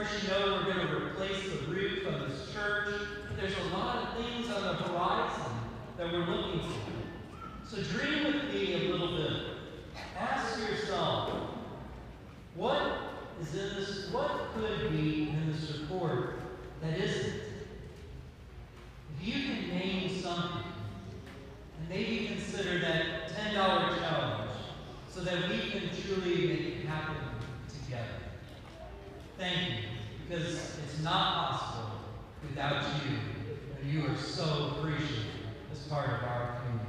course, you know we're going to replace the roof of this church. There's a lot of things on the horizon that we're looking for. So dream with me a little bit. Ask yourself, what is in this? What could be in this report that isn't? If you can name something, and maybe consider that $10 challenge so that we can truly make it happen together. Thank you, because it's not possible without you, and you are so appreciated as part of our community.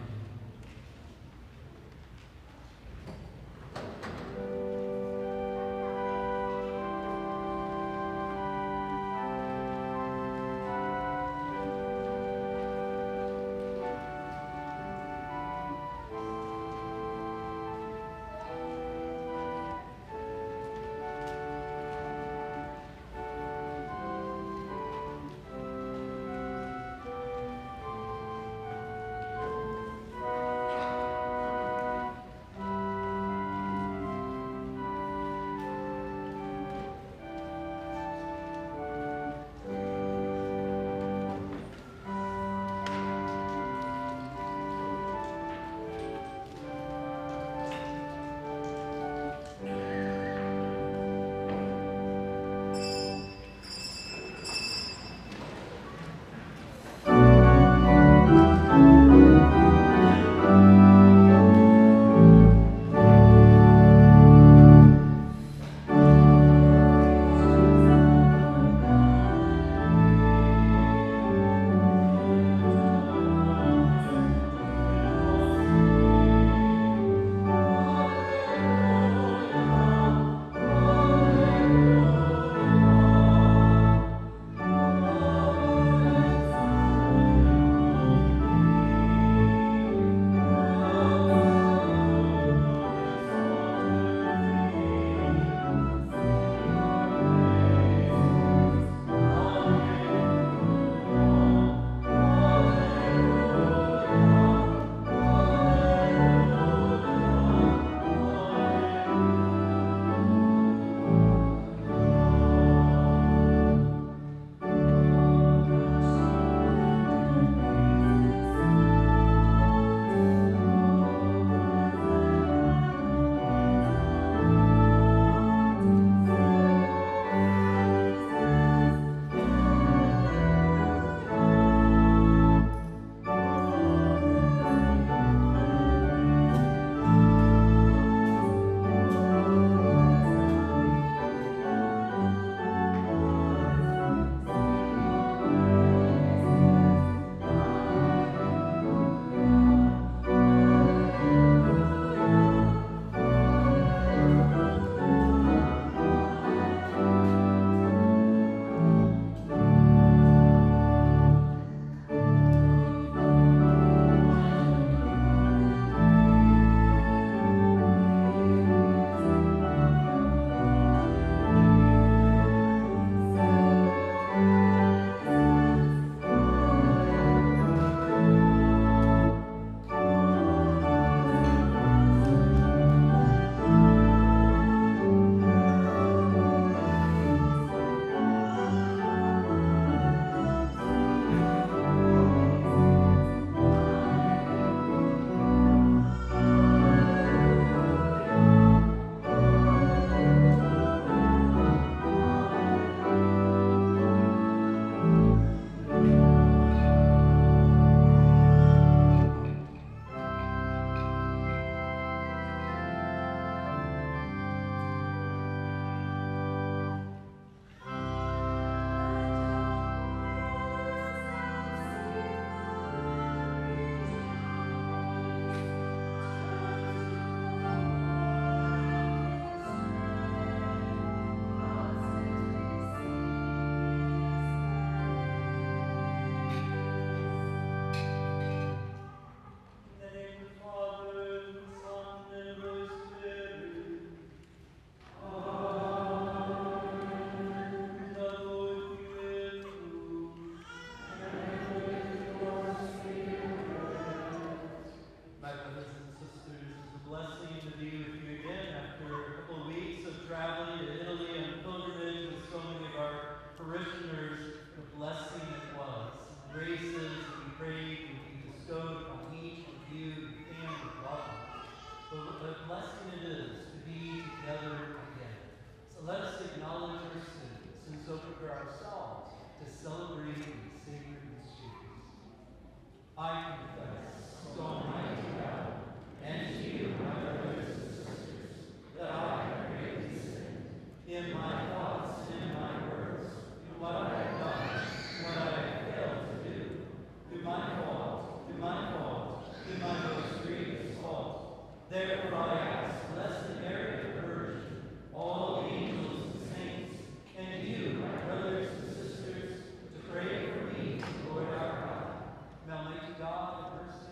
ourselves to celebrate these sacred mysteries. I confess to Almighty God and to you, my brothers and sisters, that I have greatly sinned in my thoughts and in my words, what I have done, what I have failed to do, through my fault, through my most grievous fault. Therefore I ask Blessed Mary, the Virgin, all the angels and saints, and you, my brothers and sisters, to pray for me, Lord our God. Now may God have mercy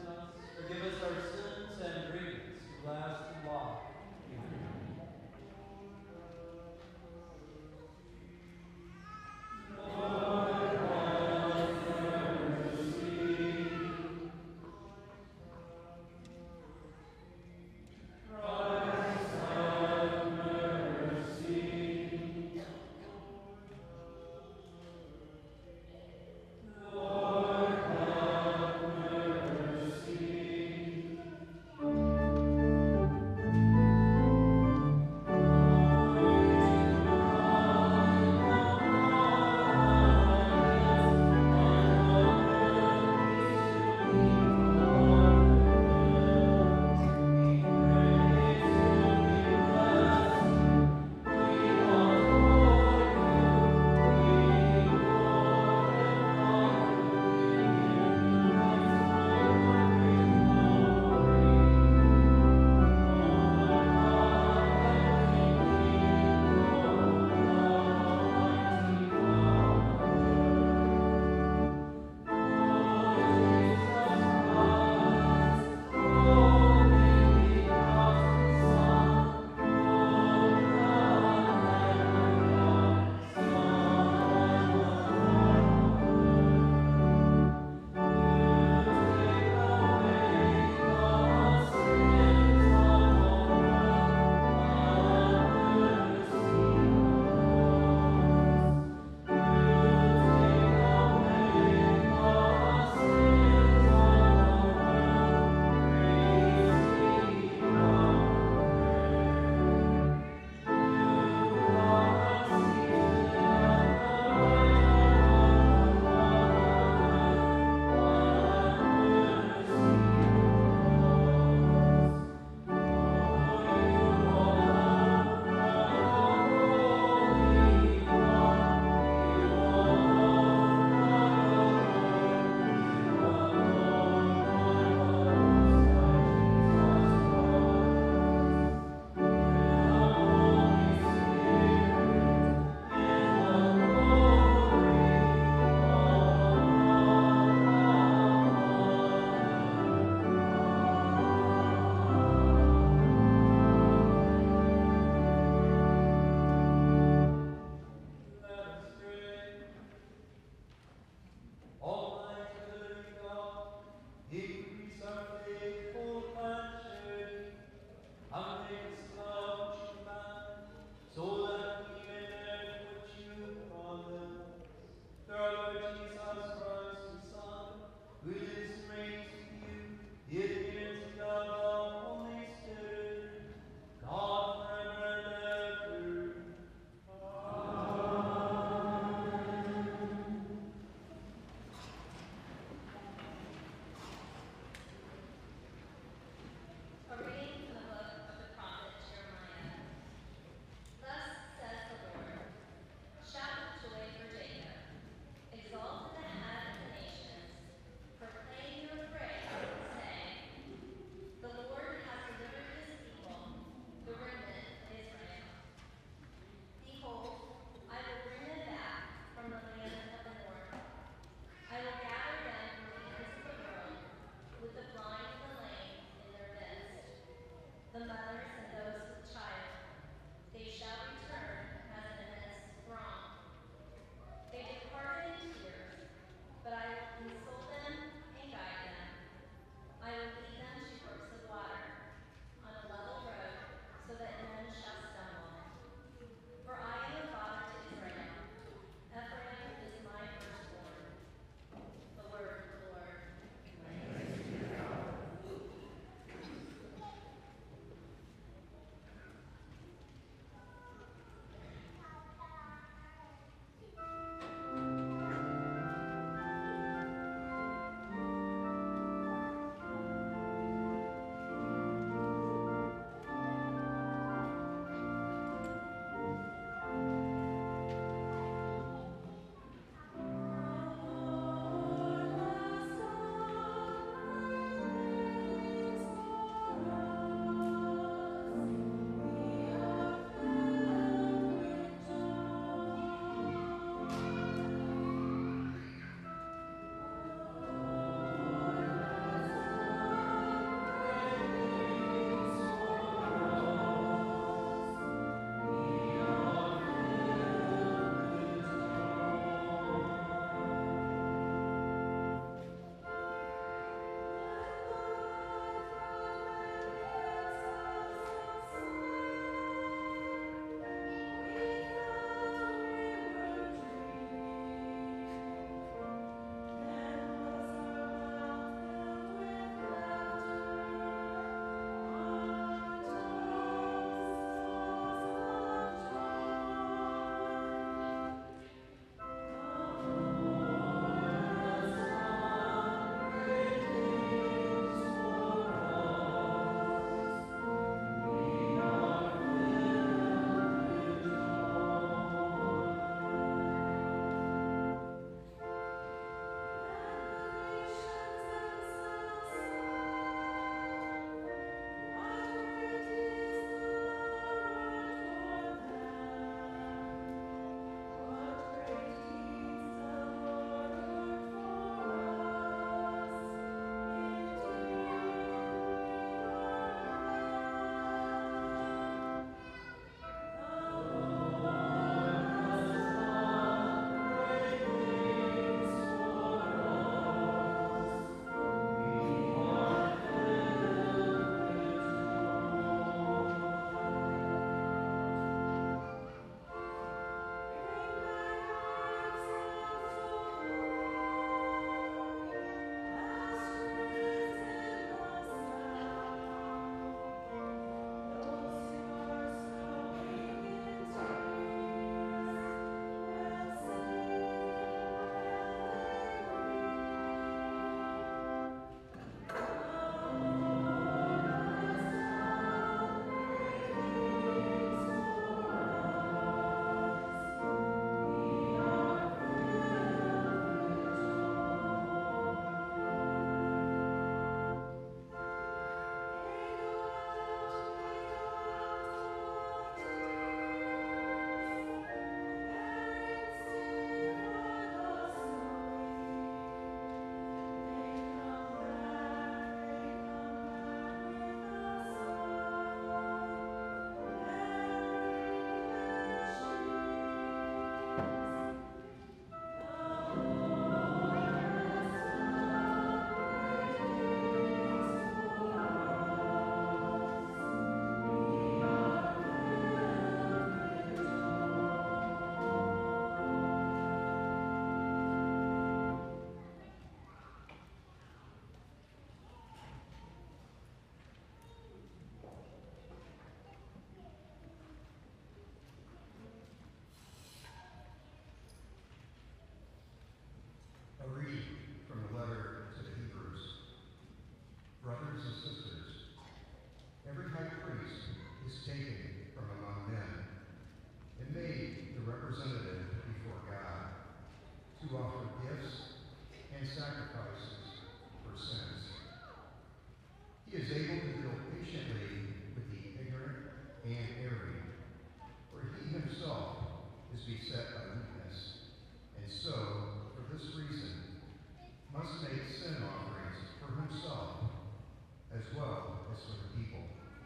to offer gifts and sacrifices for sins. He is able to deal patiently with the ignorant and erring, for he himself is beset by weakness, and so, for this reason, must make sin offerings for himself as well as for the people.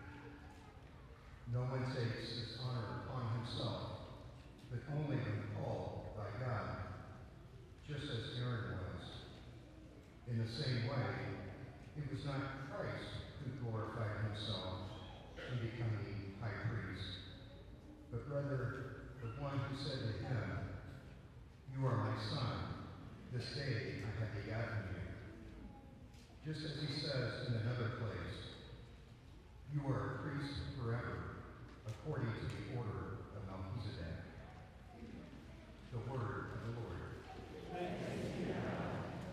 No one takes this honor upon himself, but only when called by God, just as Aaron was. In the same way, it was not Christ who glorified himself in becoming high priest, but rather the one who said to him, "You are my son, this day I have begotten you." Just as he says in another place, "You are a priest forever, according to the order of Melchizedek." The word of the Lord. Thanks be to God.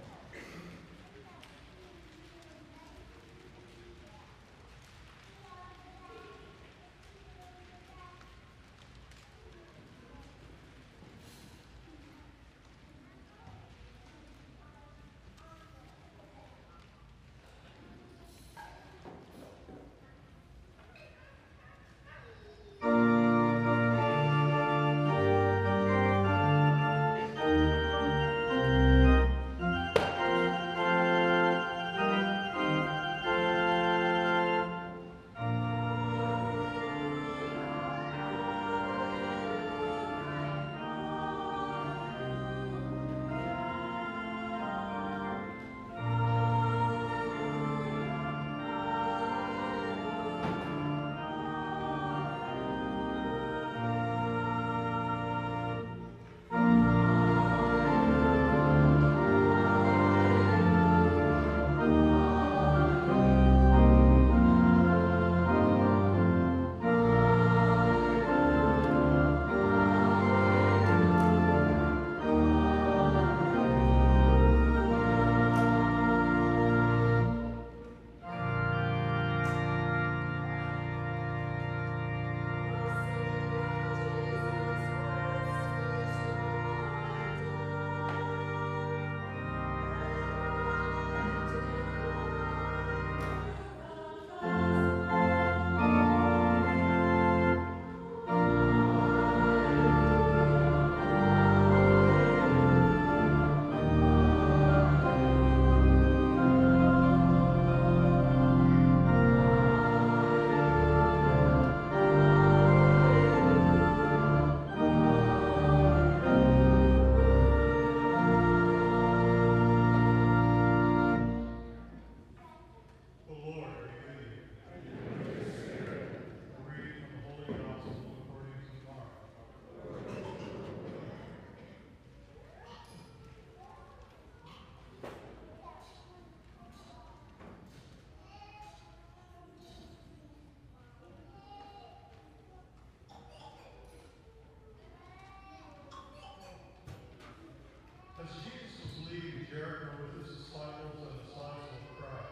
As Jesus was leaving Jericho with his disciples and a sizable crowd,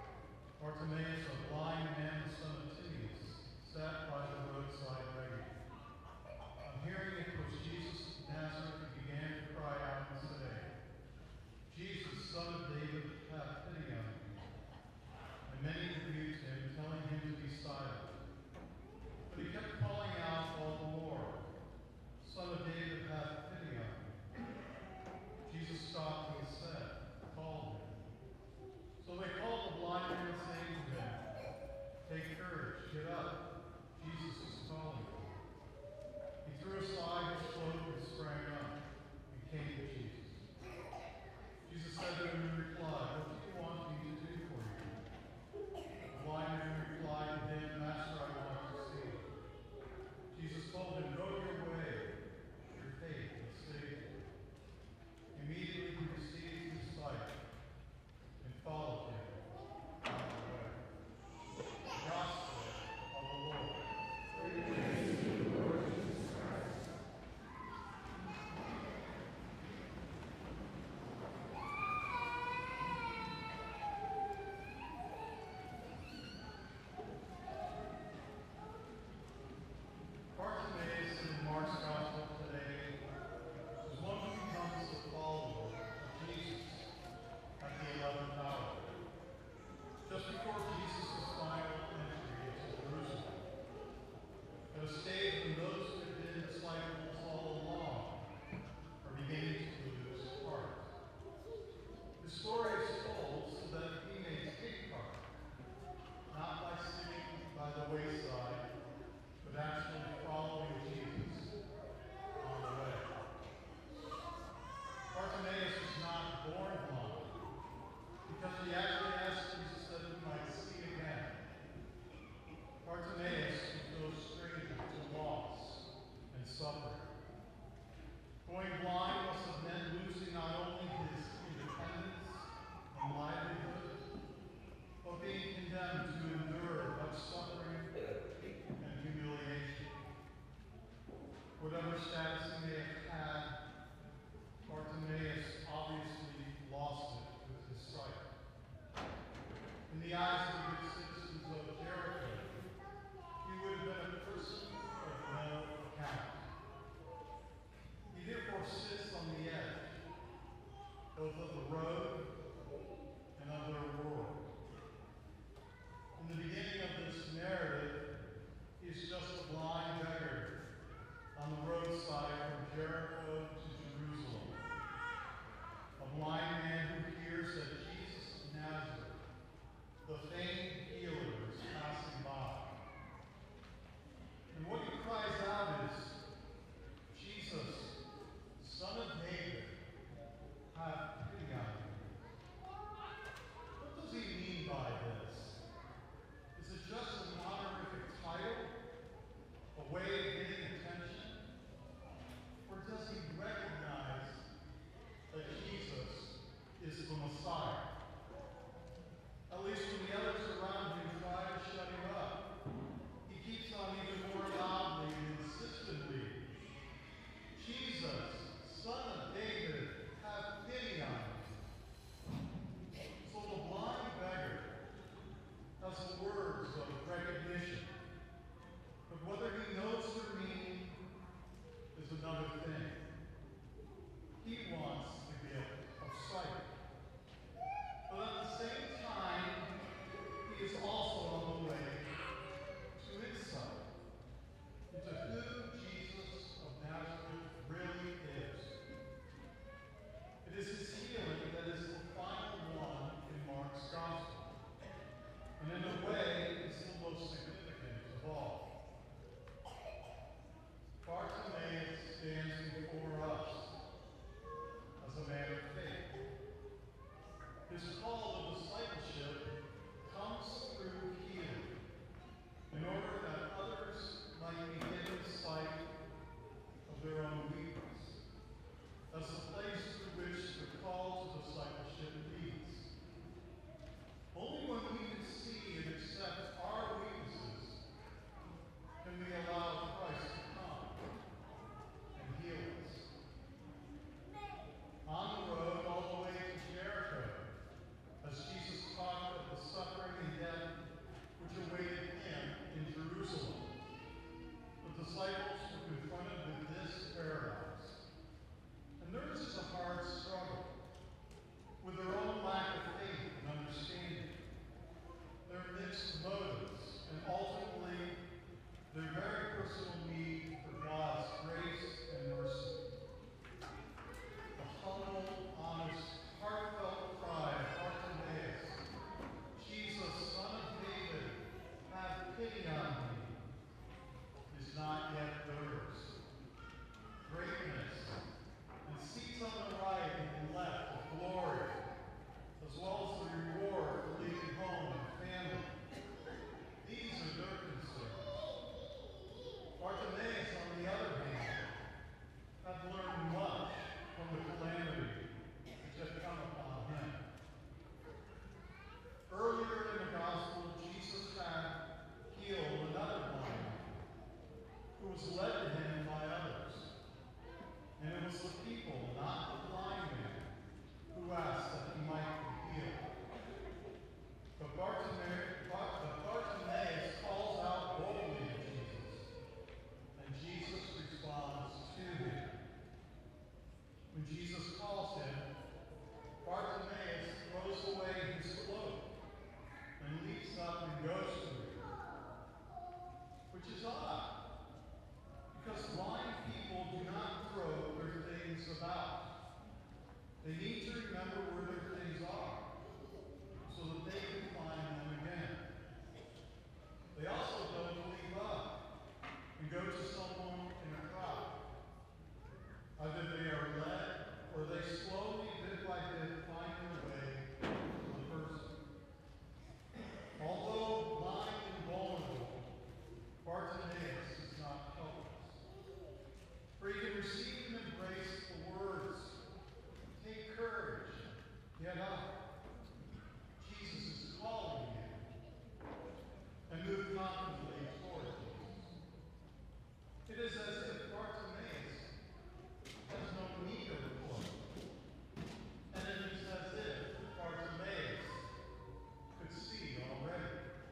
Bartimaeus, a blind man, the son of Timaeus, sat by the roadside begging. On hearing it was Jesus of Nazareth, he began to cry out and say, "Jesus, son of David, have pity on me." And many rebuked him, telling him to be silent. But he kept calling out all the more, "Son of David, have pity on me." Jesus stopped and said, "Call him." They need to remember where their things are so that they can find them again. They also don't leave up and go to someone in a crowd. Either they are led or they slowly, bit by bit, find their way to the person. Although blind and vulnerable, Bartimaeus is not helpless. For he can receive and embrace the words, "Take courage, get up. Jesus is calling you," and move confidently toward Jesus. It is as if Bartimaeus has no need of a cloak. And it is as if Bartimaeus could see already.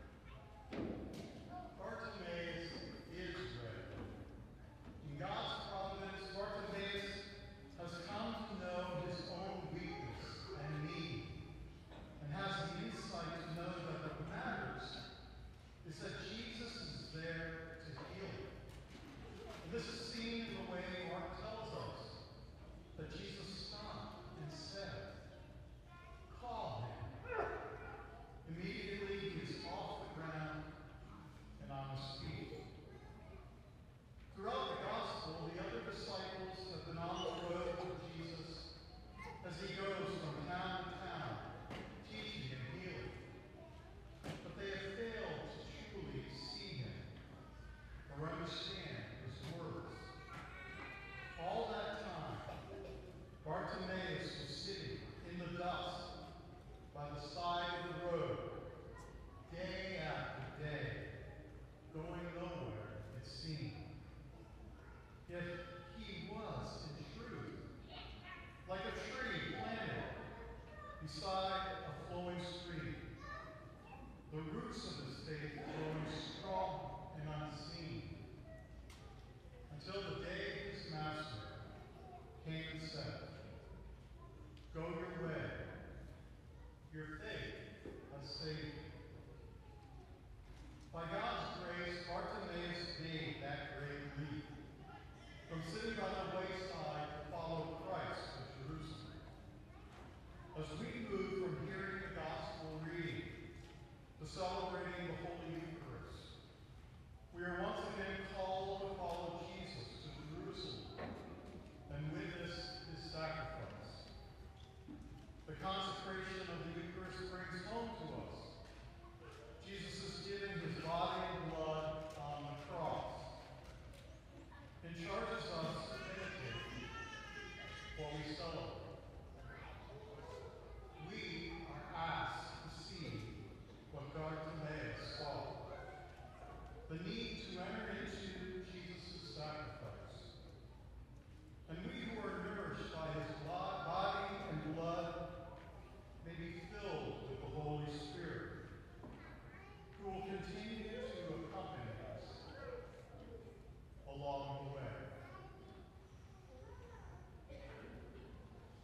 Bartimaeus is ready. In God's providence, Bartimaeus has come to know his own weakness and need, and has the insight to know that what matters is that Jesus is there to heal him. And this is seen in the way Mark tells us that Jesus stopped and said, "Call him." Immediately he is off the ground and on his feet. Throughout the gospel, the other disciples have been on the road with Jesus as he goes from town to town, teaching and healing. But they have failed to truly see him or understand his words. All that time, Bartimaeus was sitting in the dust by the side of the road, day after day, going nowhere, it seemed. Yet he was, in truth, like a tree planted beside a flowing stream, the roots of his faith growing strong and unseen, until the day his master came and said, "Go your way. Your faith has saved you." By God's grace, Bartimaeus made that great leap from sitting by the wayside to follow Christ to Jerusalem. As we move from hearing the gospel reading to celebrating the Holy Eucharist, we are once again called to follow Jesus to Jerusalem and witness his sacrifice. The consecration of the Eucharist brings home to us Jesus is giving his body and blood on the cross, and charges us to imitate what we celebrate. We are asked to see what Bartimaeus saw, the need to enter into Jesus' sacrifice. And we who are nourished by his body and blood may be filled with the Holy Spirit, who will continue to accompany us along the way.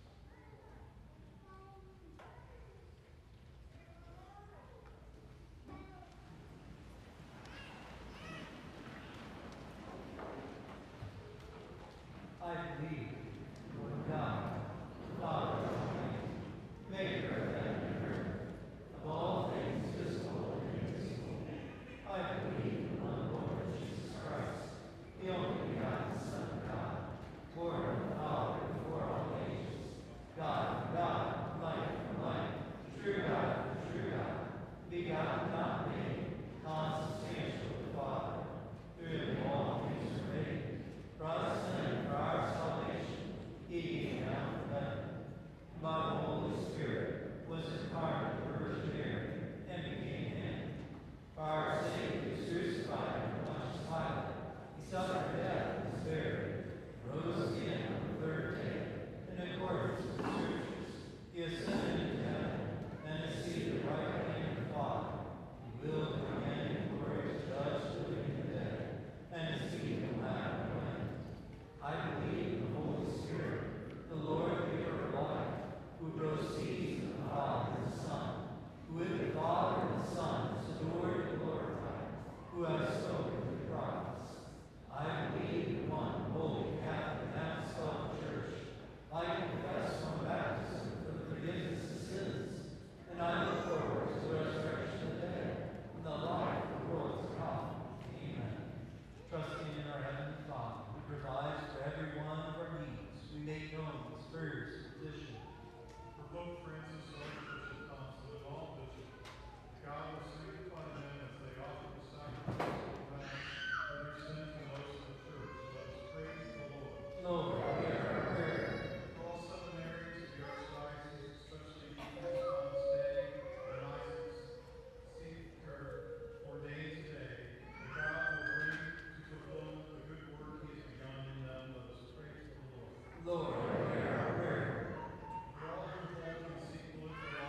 prayers, petition. For Pope Francis, Archbishop Thompson, and all bishops, God will sanctify them as they offer the sacrifice of mass for their sins and those of the church. Let us praise the Lord. Lord, hear our prayer. For all seminaries of the Archdiocese, especially Deacons Thomas Day and Isaac Seeker, ordained today, that God will bring to fulfillment the good work He has begun in them. Let us praise the Lord. Lord, hear our prayer. For all who hold and seek political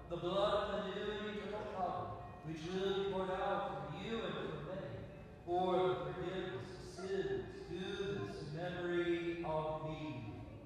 the blood of the new and eternal covenant, which will be poured out for you and for many, for the forgiveness of sins. Do this in memory of me.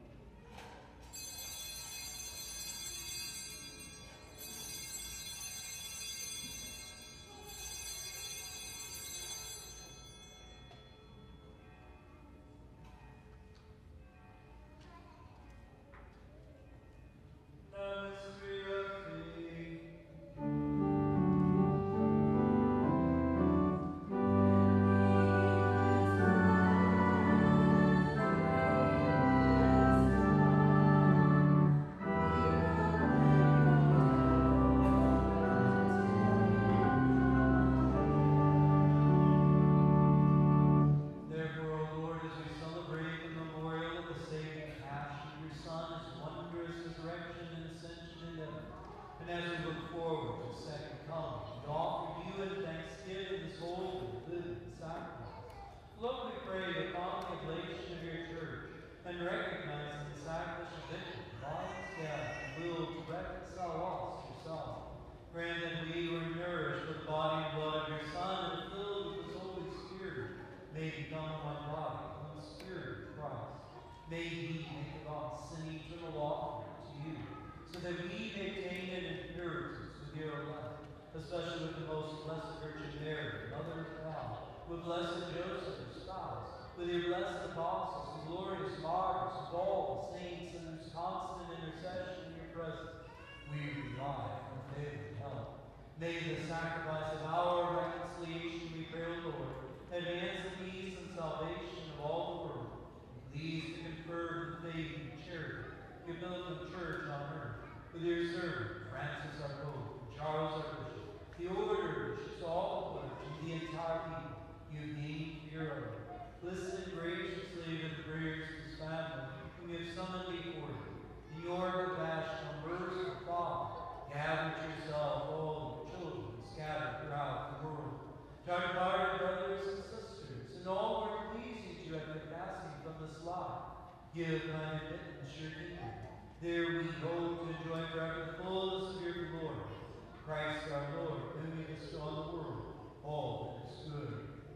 May he make God sing eternal offering to you, so that we may gain an inheritance with your life, especially with the most blessed Virgin Mary, Mother of God, with blessed Joseph, her spouse, with your blessed apostles, and glorious martyrs, with all the saints, and whose constant intercession in your presence we rely for favored help. May the sacrifice of our reconciliation, we pray, O Lord, advance the peace and salvation of all the world. Please to confirm the faith and charity, give the church on earth, with your servant, Francis our Pope, and Charles our Bishop, the order, bishops, all the clergy, and the entire people you named for your own. Listen graciously to the prayers of this family, whom you have summoned before you. In your compassion, merciful Father, gather to yourself all the children scattered throughout the world. To our departed brothers and sisters, and all who are pleasing to you at their passing from this life, give thine admittance your kingdom. There we hope to enjoy forever the fullness of your glory. Christ our Lord, whom you bestow on the world all that is good.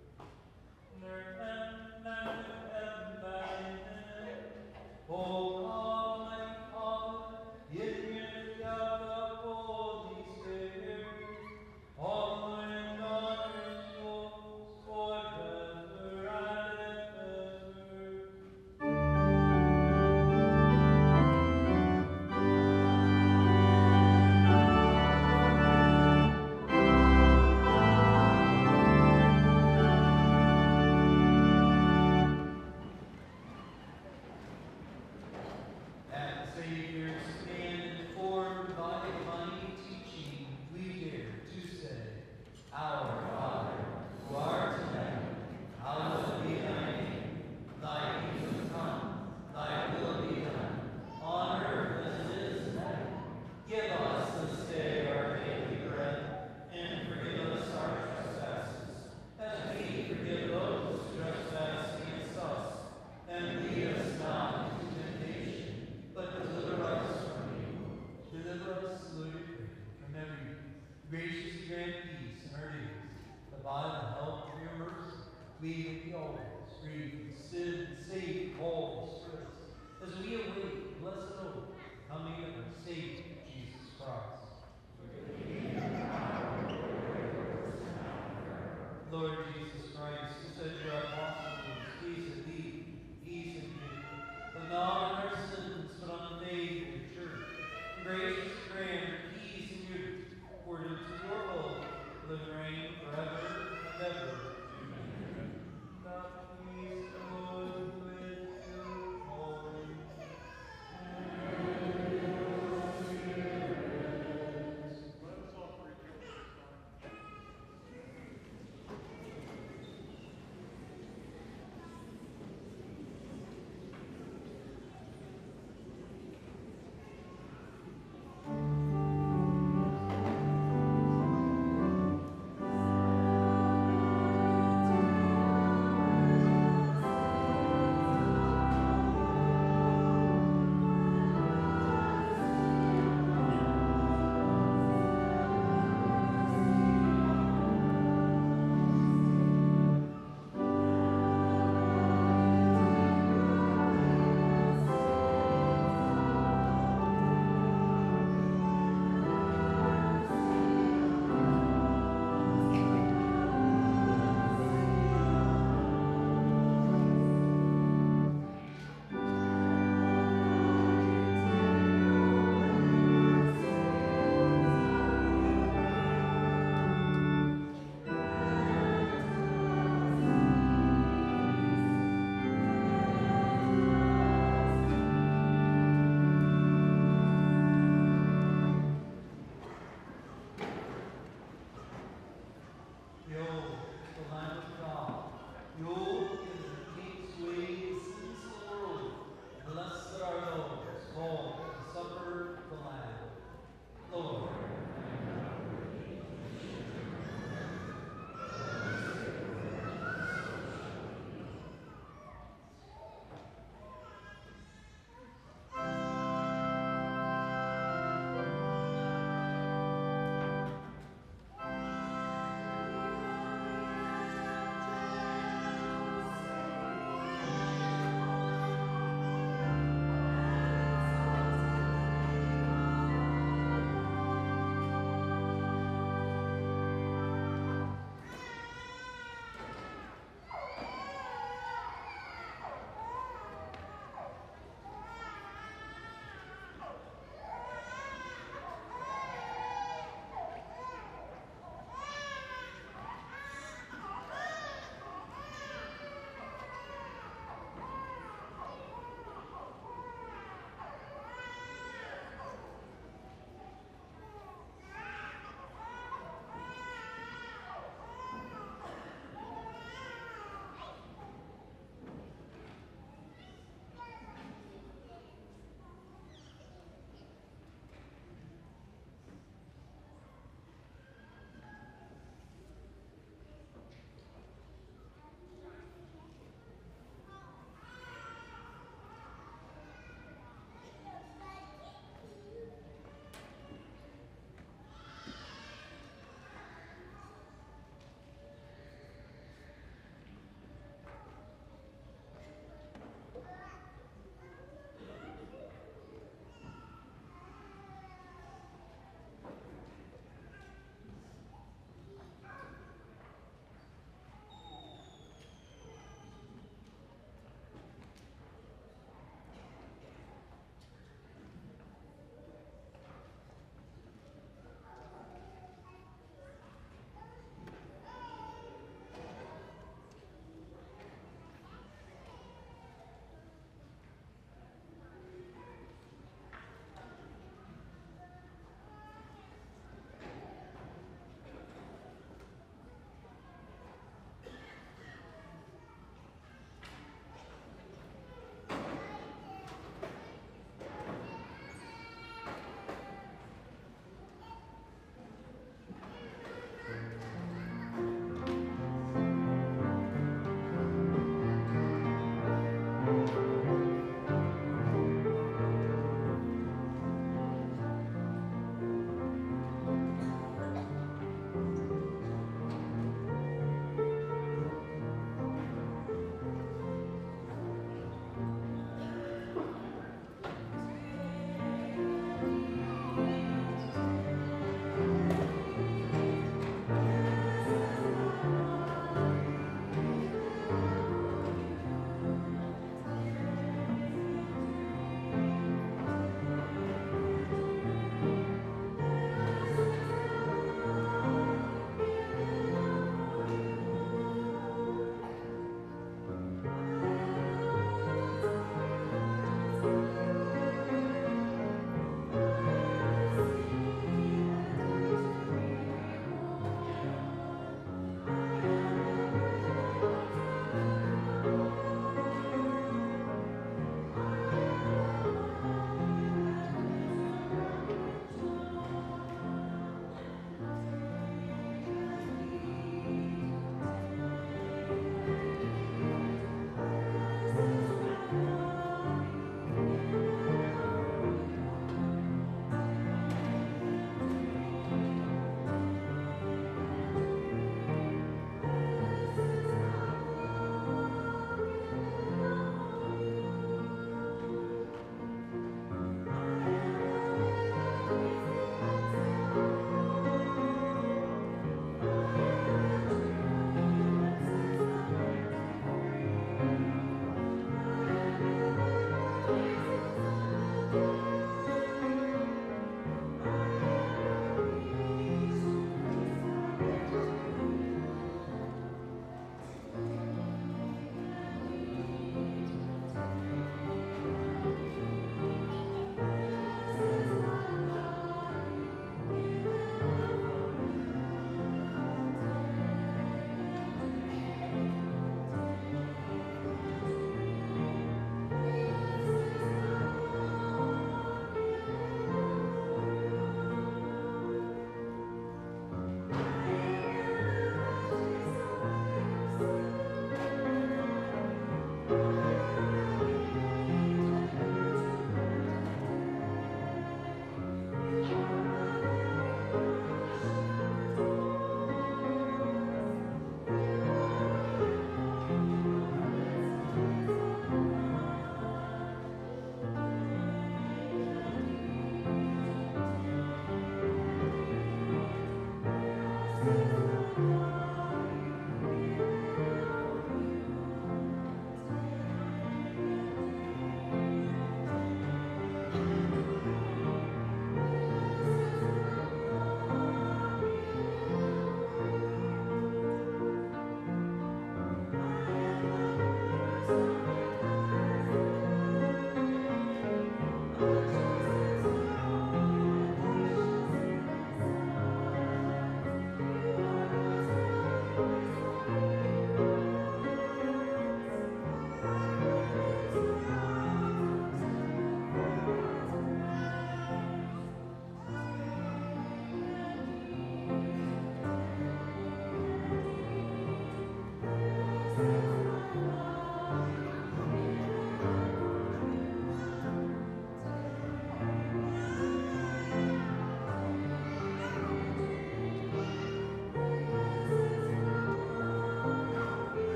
O God, my Father, in unity of the Holy Spirit, all glory and honor is yours forever and ever. At the Savior's stand informed by divine teaching, we dare to say, Our Father, who art in heaven, hallowed be thy name. Thy kingdom come, thy will be done, on earth as it is in heaven. Give us this day our daily bread, and forgive us our trespasses, as we forgive those who trespass against us. And lead us not into temptation, but deliver us from evil. Deliver us, Lord, we pray, from every evil. Graciously grant peace in our days, that by the help of your mercy we may be always free from sin and safe from all distress, as we await the blessed hope, coming of our Savior, Jesus Christ. Lord Jesus Christ, who said to your apostles, peace and thee, peace and you, but not on our sins, but on the faith of your church. Gracious grant peace and unity, according to your will, live and reign forever and ever. Amen. The peace of the Lord with you always.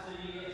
the